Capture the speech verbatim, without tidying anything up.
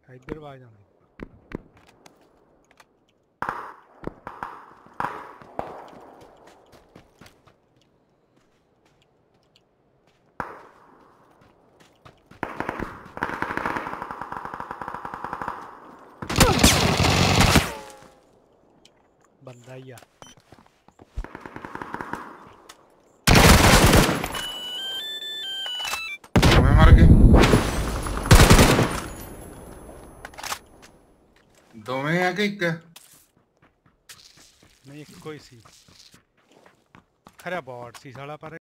इधर आवाज आनी बंदा ही आ मैं मर गया दो में आके एक नहीं कोई सी खरा बॉट सी साला पर